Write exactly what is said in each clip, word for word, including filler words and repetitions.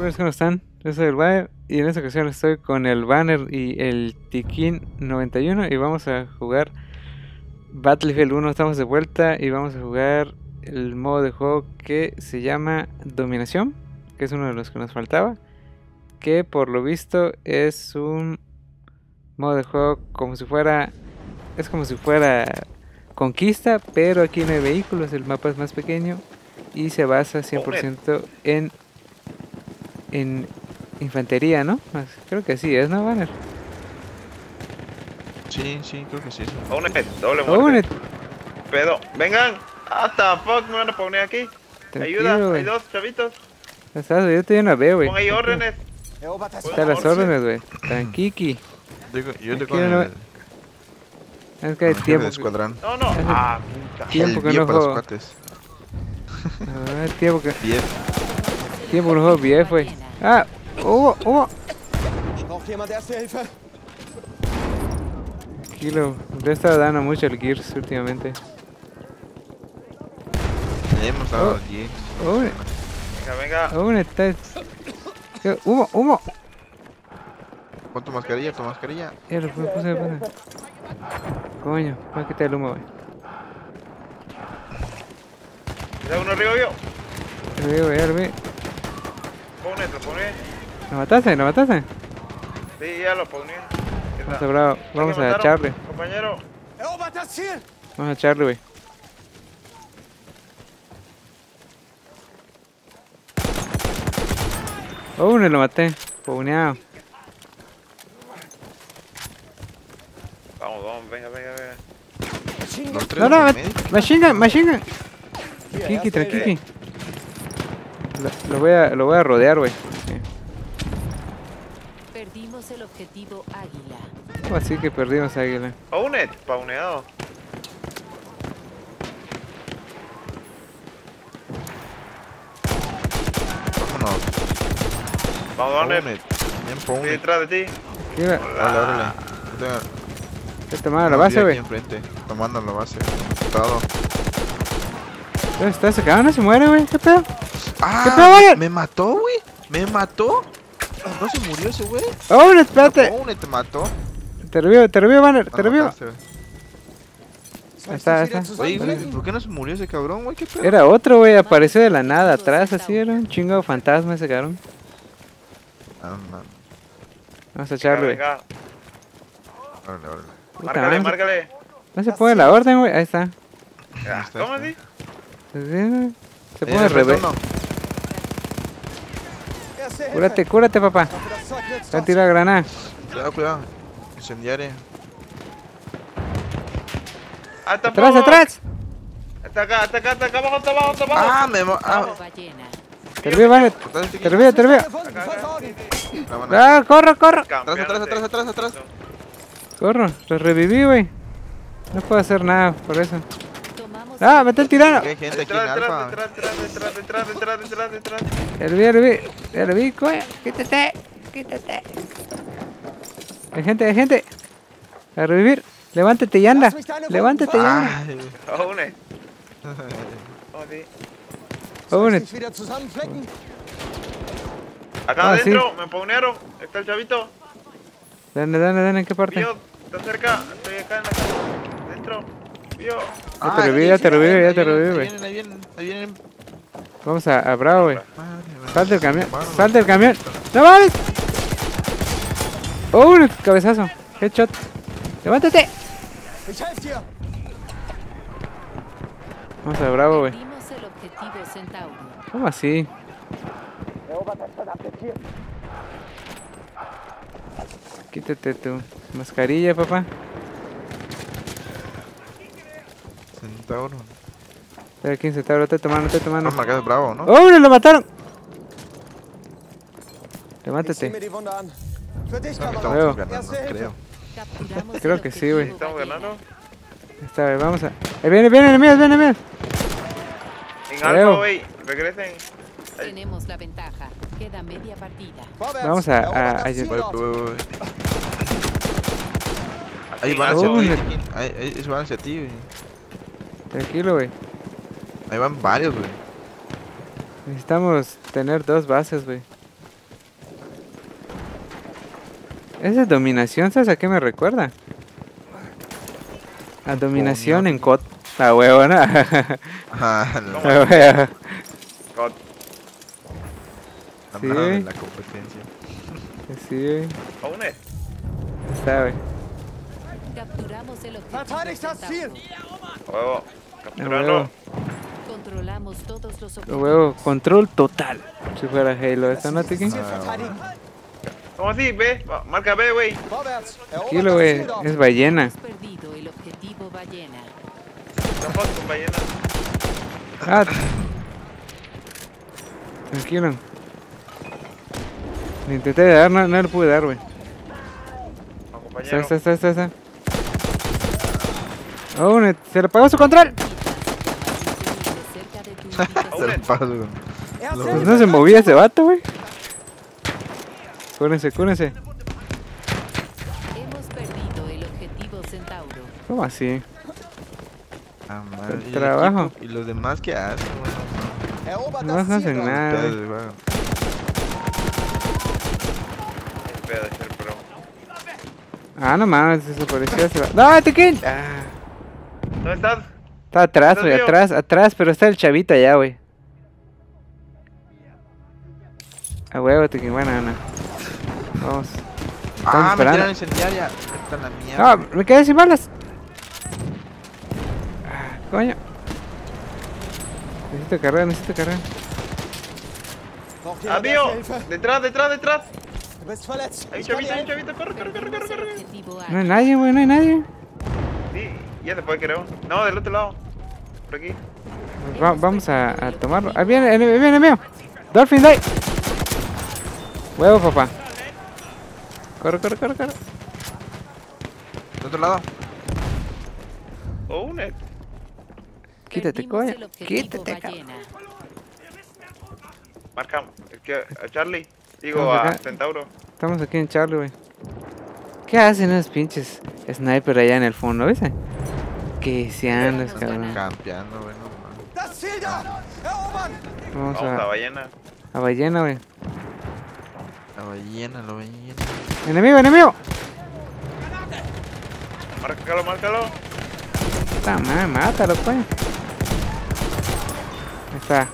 Pues, ¿cómo están? Yo soy el Bae y en esta ocasión estoy con el Banner y el Tikin noventa y uno y vamos a jugar Battlefield uno. Estamos de vuelta y vamos a jugar el modo de juego que se llama Dominación, que es uno de los que nos faltaba, que por lo visto es un modo de juego como si fuera, es como si fuera conquista, pero aquí no hay vehículos, el mapa es más pequeño y se basa cien por ciento en en infantería, ¿no? Creo que sí es, ¿no, Banner? Sí, sí, creo que sí. Únete, doble muerte. Únete. Pedo, vengan. Hasta fuck, me van a poner aquí. Tranquilo, Ayuda, wey. hay dos chavitos. Estás, yo todavía no veo, güey. Pon ahí órdenes. Están las órdenes, güey. Tranquiqui. Yo, yo te Aquí con no- el, Es que hay con el tiempo. de escuadrón. No, no. Hace Ah, puta. tiempo El que vía no para los juego. cuates. Ah, tiempo que, Bien. tiempo que no juego B F, güey. Ah, hubo, hubo. Braucht jemand erste Hilfe? Tranquilo. Le he estado dando mucho el Gears últimamente. Ya hemos dado Oh. allí. Oh, Venga, venga. oh, está. ¿Qué? Humo, humo. Pon tu mascarilla, tu mascarilla. Ya lo puse, puse, puse. Coño, voy a quitar el humo, güey. Ya uno arriba yo. Ya lo vi, güey, ya lo vi. Pone, lo pone. ¿Lo mataste? ¿Lo mataste? Sí, ya lo pone. ¿Qué Vamos a tal? bravo. ¿Ya Vamos que a mataron, echarle. Compañero. Erobert das Ziel! Vamos a echarle, güey. Oh, uno lo maté. Pouneado. Vamos, vamos, venga, venga, venga. Los tres No, no, por ma- medio. machine gun, machine gun. Hier, Kiki, erste tranquilo. Hilfe. Lo, lo voy a, lo voy a rodear, güey. Sí. Perdimos el objetivo Águila. ¿Cómo así que perdimos a Águila? Paunet, pauneado. Vámonos. Vamos, Pone. Paunet. Bien, Estoy pone. detrás de ti. ¿Qué va? Órale, órale. Yo tengo- He tomado la tengo base, aquí güey. enfrente, tomando la base. Todo. ¿Dónde está ese cabrón? ¿No se muere, güey? ¿Qué pedo? ¡Ah! ¿Qué pedo, Banner? ¿Me mató, güey? ¿Me mató? ¿No se murió ese güey? ¡Oh, no, espérate! Pone, te mató. Te revivo, te revivo, Banner, te Ah, revivo. mataste, güey. Ahí está, ahí Wieder está. Oye, güey, zusammenflicken? ¿por qué no se murió ese cabrón, güey? ¿Qué pedo? Era otro, güey, apareció de la nada atrás, así era un chingo de fantasma ese cabrón. Ah, no. Vamos a echarle, güey. Venga, Órale, órale. Puta márcale, madre, márcale. no se pone la orden, güey. Ahí está. Ah, está, ¿Cómo está. así? Sí, güey. Se Eh, pone revés. retorno. Erste Hilfe! Cúrate, cúrate, papá. Ich hoffe, das Zeug nützt Va a was. tirar granada. Cuidado, cuidado. Incendiaria. Hasta ¡Atrás, abajo. atrás! Está acá, está acá, está acá abajo, está abajo, está abajo. ¡Ah, me ma- ah, Bomba llena. Te revivo, Banner. Te revivo, te revivo. Gefunden, versorgen! la van a- ¡Ah, corro, corro! Atrás, atrás, atrás, atrás, atrás. Corro, lo reviví, güey. No puedo hacer nada por eso. Tomamos ¡Ah, el mete el tirano! Hay gente aquí en Detrás, detrás, Alfa. detrás, detrás, detrás, detrás, detrás, detrás, detrás. Ya lo vi, ya lo vi. Ya lo vi, coño. Quítate, quítate. Hay gente, hay gente. A revivir. Levántate y anda. Levántate y anda. Ay, Paunet. ¿Cómo así? Oh, Soll une- ich dich wieder zusammenflecken? Acá Ah, adentro, me paunearon. Está el chavito. Dale, dale, dale, ¿en qué parte? Pío, está cerca. Estoy acá en la casa. Adentro. Pío. Ya te reviví, ya te reviví, ya te reviví, Ahí güey. vienen, ahí vienen, ahí vienen. Vamos a, a Bravo, güey. Madre, güey. Salte del camión, Tomaron. salte del camión. ¡No mames! ¡Oh, un cabezazo! Headshot. ¡Levántate! Ich helfe dir! Vamos a Bravo, güey. Perdimos el objetivo Centauro. ¿Cómo así? Quítate tu mascarilla, papá. Centauro. Estoy aquí en Centauro, estoy tomando, estoy tomando. Vamos a marcar bravo, ¿no? ¡Oh, lo mataron! Ich zieh Levántate. mir die Wunde an. Für dich, No, Kamerad. Veo. estamos ganando, Erste Hilfe. creo. Capturamos Creo el que sí, güey. objetivo Estamos Ballena. ganando. Está bien, vamos a. ¡Eh, viene, viene, enemigos, viene, viene! En Veo. alfa, güey. Regresen. Tenemos la ventaja. Queda media partida. Vorwärts! Vamos a- Erobert a- das a- Ziel Voy, dort. voy, voy, voy. Así Ahí en van alfa, hacia Oh, ti, güey. me- Joaquín. Ahí, ahí, ellos van hacia ti, güey. Tranquilo, güey. Ahí van varios, güey. Necesitamos tener dos bases, güey. Esa es dominación, ¿sabes a qué me recuerda? A dominación en C O D. Ah, huevo, ¿no? Ah, la, Ah, huevo. God. la Sí. madre de la competencia. Sí, güey. Own it. Está, güey. Capturamos el objetivo Verteidigt das Ziel! Centauro. Huevo. A Capturando. huevo. Controlamos todos los A objetivos. huevo. Control total. Si fuera Halo, ¿está no, Tiki? Ziel verteidigen! ¿Cómo así? Ve. Va- Marca B, güey. Vorwärts! Erobert Tranquilo, das güey. Ziel dort! Es ballena. Hemos perdido el objetivo ballena. Tampoco con ballena. Ah. Tranquilo. Le intenté dar, no, no le pude dar, güey. No, Está, compañero. está, está, está, está. Oh, ne- se le apagó su control. Cerca de tu Se ubicación. lo paso con... Erste Lo- Pues Hilfe! no se movía ese vato, güey. Cúrense, cúrense. Hemos perdido el objetivo Centauro. ¿Cómo así? Ah, madre, El ¿y el trabajo. equipo? ¿Y los demás qué hacen? Bueno, Erobert No, das no Ziel hacen dort! nada. ustedes, bueno. El pedo de ser pro. Ah, no mames, desapareció ese vato. ¡No, Tequín! Ah, ¿Dónde estás? está atrás, ¿Estás güey, vivo? atrás, atrás, pero está el chavito allá, güey. A huevo, Tequín, buena, Ana. Vamos. Estamos Ah, me esperando. tiraron incendiaria. Esta la mierda. No, me quedé sin balas. Ah, coño. Necesito cargar, necesito cargar. Braucht jemand Amigo. Erste Hilfe? Detrás, detrás, detrás. Du bist verletzt! Hay un Ich kann dir chavito, hay un helfen! chavito. Corre, corre, corre, corre, Perdimos el corre. objetivo No hay A. nadie, güey, no hay nadie. Sí, ya se puede, creo. No, del otro lado. Por aquí. Pues va- vamos a, a tomarlo. Ahí viene, ahí viene, viene, mío. Dolphin Day. Huevo, papá. Corre, corre, corre, corre. ¿De otro lado? Own it. Quítate, Perdimos coño. el objetivo Quítate, cabrón. ballena. Marca. Es que a Charlie. Digo, Vamos a acá. Centauro. Estamos aquí en Charlie, güey. ¿Qué hacen esos pinches sniper allá en el fondo, ves? ¿Qué se andas, Vamos cabrón? ganando. Campeando, bueno. man. Das Ziel dort! Erobern! Vamos Vamos a a, ballena. a ballena, güey. La ballena, la ballena. Enemigo, enemigo. Márcalo, márcalo. Está mal, mátalo, pues. Ahí está.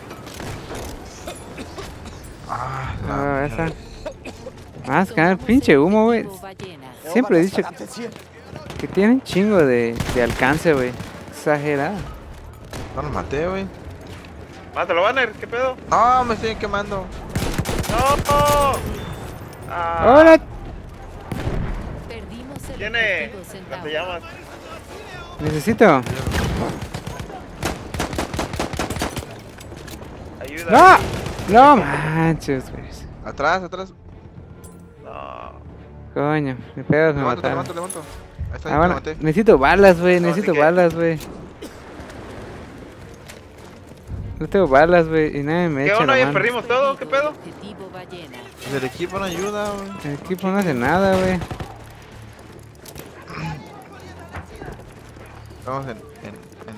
Ah, la Ah, mierda. esa. Más que nada, el pinche humo, güey. Objetivo ballena. Siempre he Erobert dicho das verdammte Ziel! que tiene un chingo de, de alcance, güey. Exagerado. No lo maté, güey. Mátalo, Banner. ¿Qué pedo? No, me estoy quemando. ¡No! Ah, ¡Hola! Perdimos el Tiene. objetivo ¿Cómo Centauro. te llamas? Necesito. Ayuda. ¡No! No manches, güey. Atrás, atrás. No. Coño, mi pedo me Levanto, mataron. levanto, levanto. Ahí está, Ah, ya bueno, te maté. necesito balas, güey. No, Necesito así que- balas, güey. No tengo balas, güey. Y nadie me ¿Qué echa onda? la ¿Ya mano. perdimos todo? ¿Qué pedo? Objetivo ballena. Pues el equipo no ayuda, güey. El equipo no hace nada, güey. Estamos en. en. en.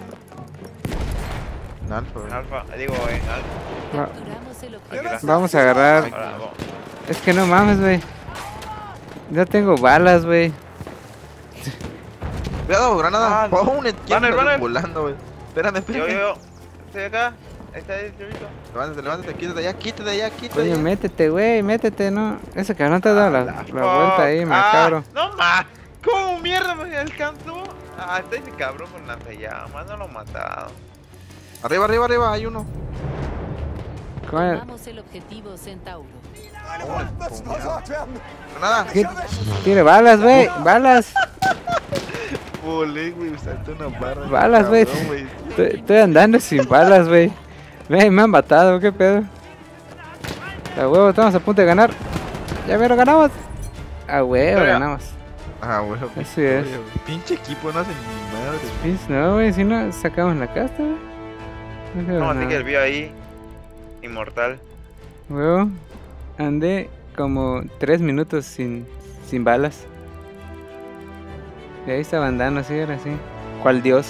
en alfa, güey. En alfa. Digo, en alfa. Va- Capturamos el Aquí objetivo. está. vamos a agarrar. Ahora, vamos. Es que no mames, güey. No tengo balas, güey. Cuidado, granada. Ah, no. Oh, un Banner, ando banner. volando, güey. Espérame, Yo, espérame. yo, yo. Estoy acá. Ahí está el chavito. Levántate, levántate, quítate de allá, quítate de allá, quítate de Coño, allá. métete, güey, métete, ¿no? Ese cabrón te ha dado la, la Fuck. vuelta ahí, macabro. Ah, no más. ¿Cómo mierda me alcanzó? Ah, está ese cabrón con lanzallamas. No lo he matado. Arriba, arriba, arriba, hay uno. Coño, Tomamos el objetivo Centauro. Meine Wunden müssen versorgt werden! Granada. ¿qué? Tiene balas, güey, balas. Volé, güey, saltó una barra. Balas, güey. Cabrón, Estoy, estoy andando sin balas, güey. Ve, me han matado, ¿qué pedo? A huevo, estamos a punto de ganar. Ya vieron, ganamos. A huevo, Victoria. ganamos. Ah, güey. Así es. Pinche equipo no hace ni madre. Pins, no, güey, si no sacamos la casta, güey. No hacemos No, así nada. que el vio ahí. Inmortal. Huevo, andé como tres minutos sin, sin balas. Y ahí estaba andando, así era así. ¿Cuál dios?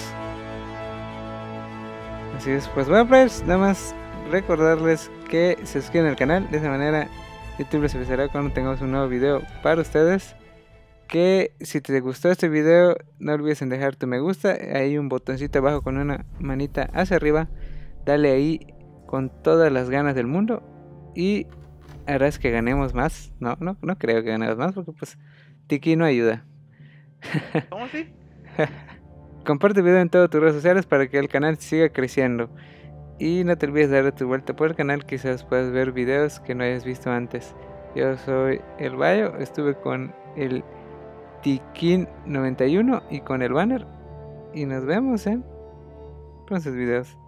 Así es, pues bueno, players, nada más recordarles que se suscriban al canal. De esa manera YouTube les avisará cuando tengamos un nuevo video para ustedes. Que si te gustó este video, no olvides en dejar tu me gusta. Hay un botoncito abajo con una manita hacia arriba. Dale ahí con todas las ganas del mundo y harás que ganemos más. No, no, no creo que ganemos más porque pues Tiki no ayuda. ¿Cómo así? Comparte el video en todas tus redes sociales para que el canal siga creciendo. Y no te olvides de darle tu vuelta por el canal, quizás puedas ver videos que no hayas visto antes. Yo soy el Bayo, estuve con el Tikin noventa y uno y con el Banner. Y nos vemos en próximos videos.